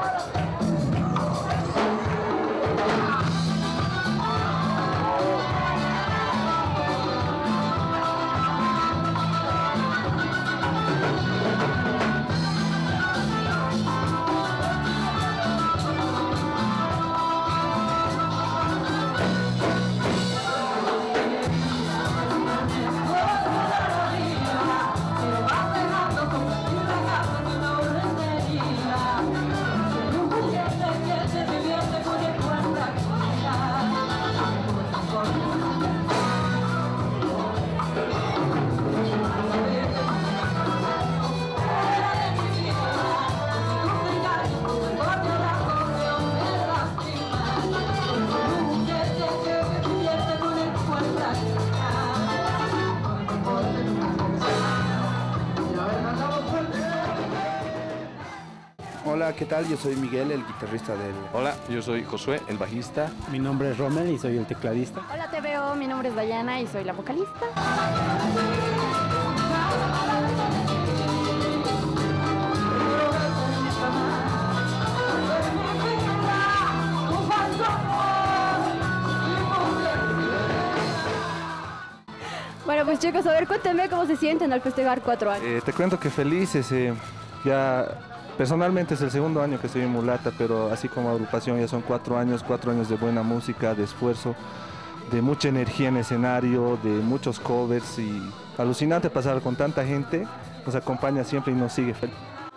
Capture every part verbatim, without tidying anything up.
Hola, ¿qué tal? Yo soy Miguel, el guitarrista del... Hola, yo soy Josué, el bajista. Mi nombre es Rommel y soy el tecladista. Hola, te veo, mi nombre es Dayana y soy la vocalista. Bueno, pues chicos, a ver, cuéntenme cómo se sienten al festejar cuatro años. Eh, te cuento que felices, eh, ya personalmente es el segundo año que estoy en Mulata, pero así como agrupación ya son cuatro años, cuatro años de buena música, de esfuerzo, de mucha energía en escenario, de muchos covers y alucinante pasar con tanta gente, nos acompaña siempre y nos sigue feliz.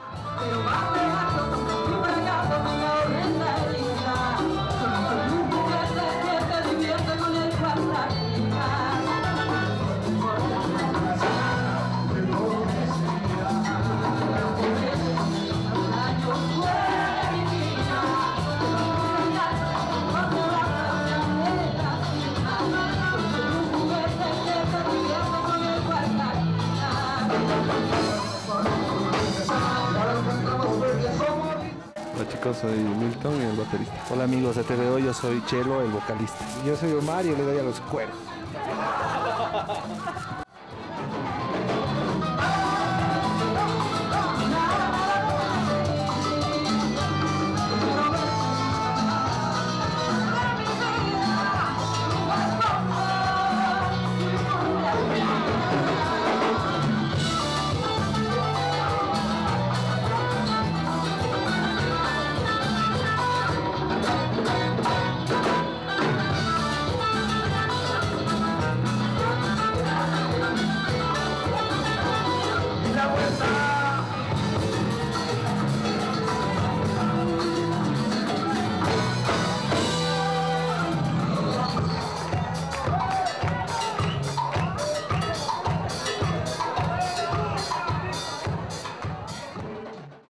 Hola chicos, soy Milton, el baterista. Hola amigos de T V O, yo soy Chelo, el vocalista. Yo soy Omar y le doy a los cueros.